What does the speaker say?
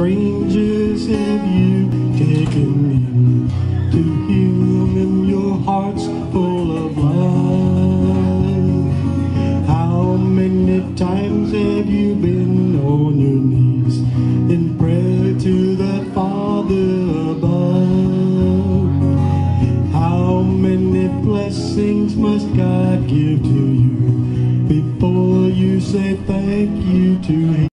strangers have you taken in to heal them? Your heart's full of love. How many times have you been on your knees in prayer to the Father above? How many blessings must God give to you before you say thank you to Him?